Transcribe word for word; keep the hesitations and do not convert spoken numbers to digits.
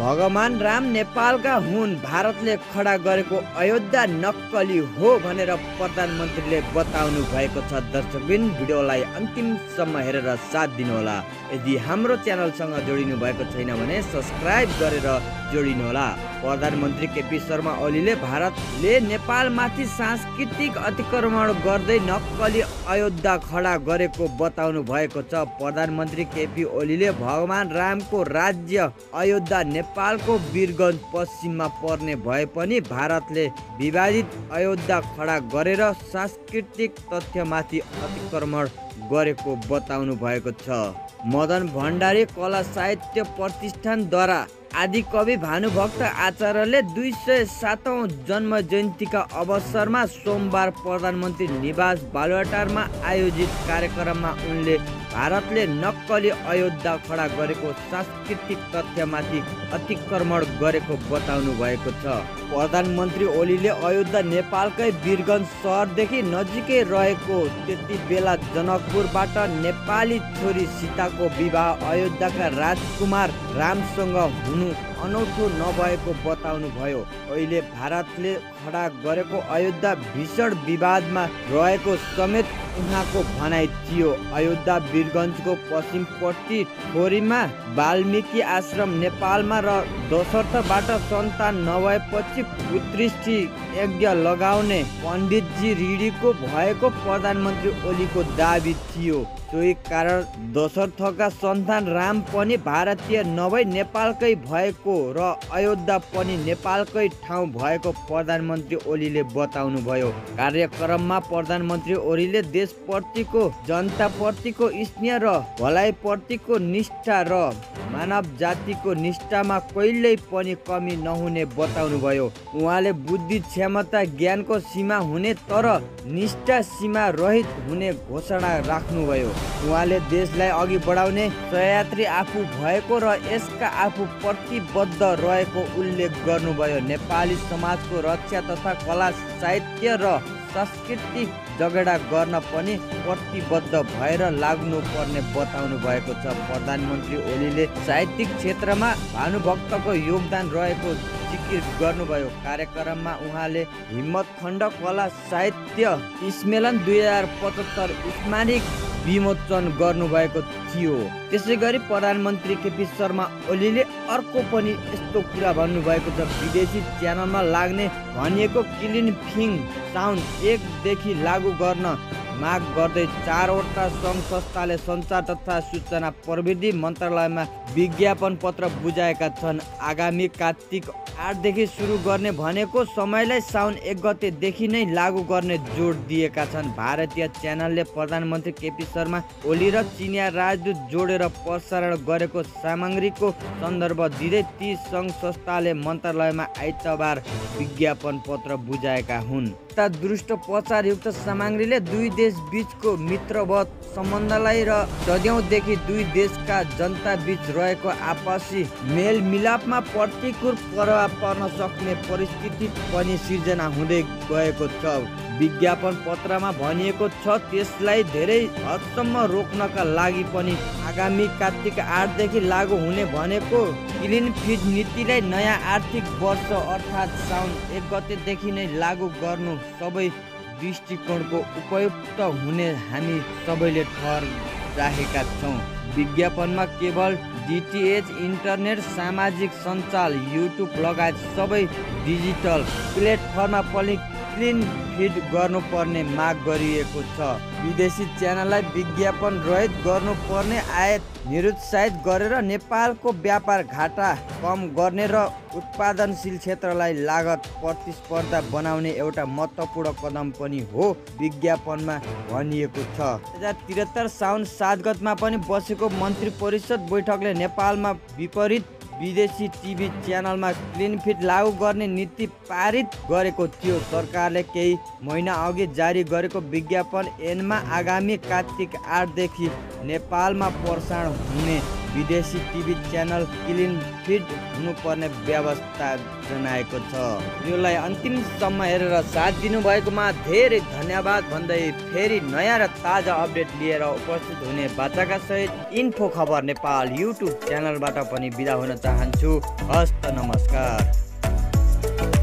भगवान राम नेपालका हुन्, भारतले खडा गरेको अयोध्या नक्कली हो भनेर प्रधानमन्त्रीले बताउनु भएको छ। दर्शकबिन भिडियोलाई अन्तिमसम्म हेरेर साथ दिनुहोला। यदि हाम्रो च्यानलसँग जोडिनु भएको छैन भने सब्स्क्राइब गरेर जोडिनुहोला। प्रधानमन्त्री केपी शर्मा ओलीले भारतले नेपालमाथि सांस्कृतिक अतिक्रमण गर्दै नक्कली अयोध्या खडा गरेको बताउनु भएको छ। प्रधानमन्त्री केपी ओलीले भगवान रामको राज्य अयोध्या नेपालको वीरगञ्ज पश्चिममा पर्ने भए पनि भारतले विवादित अयोध्या खडा गरेर सांस्कृतिक तथ्यमाथि अतिक्रमण गरेको बताउनु भएको छ। मदन भण्डारी कला साहित्य प्रतिष्ठानद्वारा आदिकवि भानुभक्त आचार्यले दुई सय सातौं जन्म जयन्तीका अवसरमा सोमबार प्रधानमन्त्री निवास बालुवाटारमा आयोजित कार्यक्रममा उनले भारतले नक्कली अयोध्या खडा गरेको सांस्कृतिक तथ्यमाथि अतिक्रमण गरेको बताउनु भएको छ। प्रधानमन्त्री ओलीले अयोध्या नेपालकै वीरगञ्ज सहरदेखि नजिकै रहेको त्यति बेला जनकपुरबाट नेपाली छोरी सीताको विवाह अयोध्याका राजकुमार रामसँग हुनु अनौठो नभएको बताउनु भयो। अहिले भारतले खडा गरेको अयोध्या भीषण विवादमा रहेको समेत उहाँको भनाइ थियो। अयोध्या वीरगञ्जको पश्चिमपट्टि ठोरीमा वाल्मिकी आश्रम नेपालमा र दशरथबाट सन्तान नभएपछि पुत्रीष्ठी यज्ञ लगाउने पण्डितजी ऋषिको भएको प्रधानमन्त्री ओलीको दाबी थियो। सोही कारण दशरथका सन्तान राम पनि भारतीय नभई नेपालकै भएको र अयोध्या पनि नेपालकै ठाउँ भएको प्रधानमन्त्री ओलीले बताउनु भयो। कार्यक्रममा प्रधानमन्त्री ओलीले देशप्रतिको जनताप्रतिको स्नेह र भलाइप्रतिको निष्ठा र मानव जातिको निष्ठामा कहिल्यै पनि कमी नहुने बताउनु भयो। उहाँले बुद्धि क्षमता ज्ञानको सीमा हुने तर निष्ठा सीमा रहित हुने घोषणा राख्नुभयो। उहाँले देशलाई अघि बढाउने सहयात्री आफू भएको र यसका आफू प्रतिबद्ध रहेको उल्लेख गर्नुभयो। नेपाली समाजको रक्षा तथा कला साहित्य र सांस्कृतिक जगेडा गर्न पनि प्रतिबद्ध भएर लाग्नु पर्ने बताउनु भएको छ। प्रधानमन्त्री ओलीले साहित्यिक क्षेत्रमा भानुभक्तको योगदान रहेको जिकिर गर्नुभयो। कार्यक्रममा उहाँले हिम्मतखण्ड कला साहित्य सम्मेलन दुई हजार पचहत्तर स्मारक विमोचन गर्नुभएको थियो। त्यसै गरी प्रधानमन्त्री केपी शर्मा ओलीले अर्को पनि यस्तो कुरा भन्नुभएको छ। विदेशी च्यानलमा लाग्ने भनिएको क्लिन फिङ साउन्ड एकदेखि लागू गर्न माग गर्दै चारवटा सङ्घ संस्थाले सञ्चार तथा सूचना प्रविधि मन्त्रालयमा विज्ञापन पत्र बुझाएका छन्। आगामी कार्तिक आठदेखि सुरु गर्ने भनेको समयलाई साउन एक गतेदेखि नै लागू गर्ने जोड दिएका छन्। भारतीय च्यानलले प्रधानमन्त्री केपी शर्मा ओली र चिनिया राजदूत जोडेर प्रसारण गरेको सामग्रीको सन्दर्भ दिँदै ती सङ्घ संस्थाले मन्त्रालयमा आइतबार विज्ञापन पत्र बुझाएका हुन्। दृष्ट प्रचारयुक्त सामग्रीले दुई देश बीचको मित्रवत सम्बन्धलाई र सदियौंदेखि दुई देशका जनता बीच रहेको आपसी मेलमिलापमा प्रतिकूल प्रभाव पर्न सक्ने परिस्थिति पनि सिर्जना हुँदै गएको छ। विज्ञापन पत्रमा भनिएको छ त्यसलाई धेरै हदसम्म रोक्नका लागि पनि आगामी कार्तिक आठदेखि लागू हुने भनेको क्लिन फिड नीतिलाई नयाँ आर्थिक वर्ष अर्थात् साउन एक गतेदेखि नै लागू गर्नु सबै दृष्टिकोणको उपयुक्त हुने हामी सबैले ठहर राखेका छौँ। विज्ञापनमा केवल डिटिएच, इन्टरनेट, सामाजिक सञ्जाल, युट्युब लगायत सबै डिजिटल प्लेटफर्ममा पनि क्लिन फिड गर्नुपर्ने माग गरिएको छ। विदेशी च्यानललाई विज्ञापन रहित गर्नुपर्ने आयात निरुत्साहित गरेर नेपालको व्यापार घाटा कम गर्ने र उत्पादनशील क्षेत्रलाई लागत प्रतिस्पर्धा बनाउने एउटा महत्त्वपूर्ण कदम पनि हो विज्ञापनमा भनिएको छ। दुई हजार त्रिहत्तर साउन सात गतमा पनि बसेको मन्त्री परिषद बैठकले नेपालमा विपरीत विदेशी टिभी च्यानलमा क्लिन फिड लागू गर्ने नीति पारित गरेको थियो। सरकारले केही महिना अघि जारी गरेको विज्ञापन ऐनमा आगामी कार्तिक आठदेखि नेपालमा प्रसारण हुने विदेशी टिभी च्यानल क्लिन फिड हुनुपर्ने व्यवस्था जनाएको छ। भिडियोलाई अन्तिमसम्म हेरेर साथ दिनुभएकोमा धेरै धन्यवाद भन्दै फेरि नयाँ र ताजा अपडेट लिएर उपस्थित हुने बाचाका सहित इन्फो खबर नेपाल युट्युब च्यानलबाट पनि बिदा हुन चाहन्छु। हस्त नमस्कार।